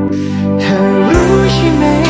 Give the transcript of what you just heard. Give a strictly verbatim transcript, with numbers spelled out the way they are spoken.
เธอรู้ใช่ไหม